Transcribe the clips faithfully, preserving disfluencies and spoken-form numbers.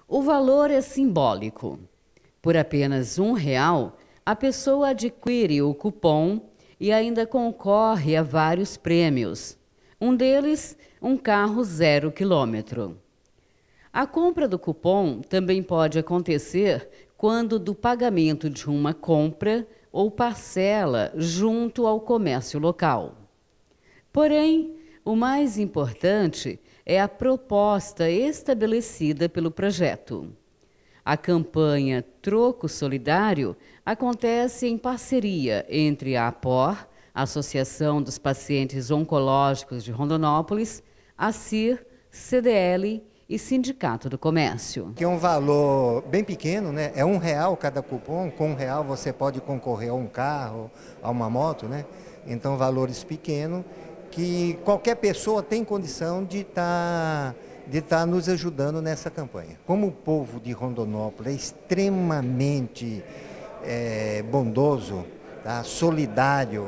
O valor é simbólico. Por apenas um real, a pessoa adquire o cupom e ainda concorre a vários prêmios. Um deles, um carro zero quilômetro. A compra do cupom também pode acontecer quando do pagamento de uma compra ou parcela junto ao comércio local. Porém, o mais importante é a proposta estabelecida pelo projeto. A campanha Troco Solidário acontece em parceria entre a APOR, Associação dos Pacientes Oncológicos de Rondonópolis, a CIR, C D L e Sindicato do Comércio. Que é um valor bem pequeno, né? É um real cada cupom. Com um real você pode concorrer a um carro, a uma moto, né? Então valores pequenos que qualquer pessoa tem condição de estar de estar nos ajudando nessa campanha. Como o povo de Rondonópolis é extremamente é, bondoso, tá? Solidário,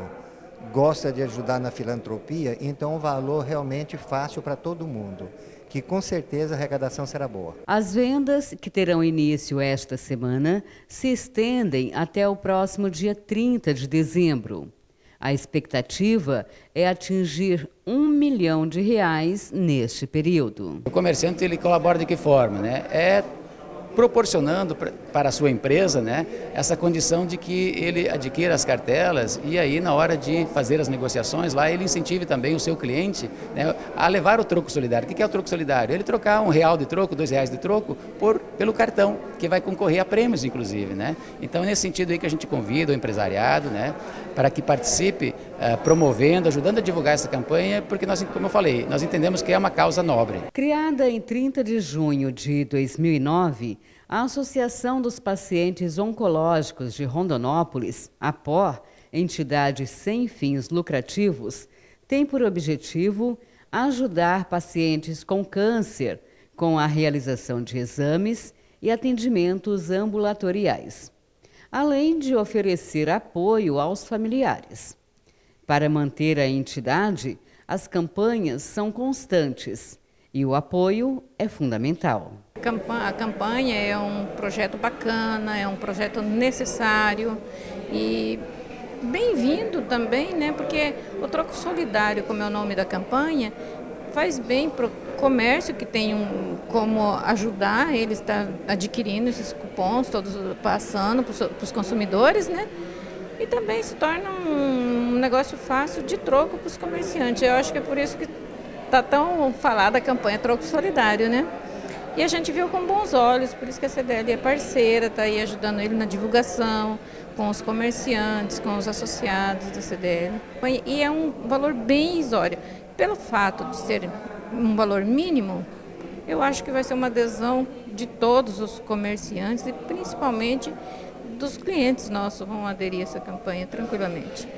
gosta de ajudar na filantropia, então um valor realmente fácil para todo mundo, que com certeza a arrecadação será boa. As vendas, que terão início esta semana, se estendem até o próximo dia trinta de dezembro. A expectativa é atingir um milhão de reais neste período. O comerciante ele colabora de que forma, né? É proporcionando para a sua empresa, né, essa condição de que ele adquira as cartelas e aí na hora de fazer as negociações lá ele incentive também o seu cliente, né, a levar o troco solidário. O que é o troco solidário? Ele trocar um real de troco, dois reais de troco por, pelo cartão, que vai concorrer a prêmios inclusive, né? Então nesse sentido aí que a gente convida o empresariado, né, para que participe uh, promovendo, ajudando a divulgar essa campanha, porque nós, como eu falei, nós entendemos que é uma causa nobre. Criada em trinta de junho de dois mil e nove, a Associação dos Pacientes Oncológicos de Rondonópolis, APOR, entidade sem fins lucrativos, tem por objetivo ajudar pacientes com câncer com a realização de exames e atendimentos ambulatoriais, além de oferecer apoio aos familiares. Para manter a entidade, as campanhas são constantes e o apoio é fundamental. A campanha é um projeto bacana, é um projeto necessário e bem-vindo também, né? Porque o Troco Solidário, como é o nome da campanha, faz bem para o comércio que tem um, como ajudar, ele está adquirindo esses cupons, todos passando para os consumidores, né? E também se torna um negócio fácil de troco para os comerciantes. Eu acho que é por isso que está tão falada a campanha Troco Solidário, né? E a gente viu com bons olhos, por isso que a C D L é parceira, está aí ajudando ele na divulgação, com os comerciantes, com os associados da C D L. E é um valor bem irrisório. Pelo fato de ser um valor mínimo, eu acho que vai ser uma adesão de todos os comerciantes e principalmente dos clientes nossos vão aderir a essa campanha tranquilamente.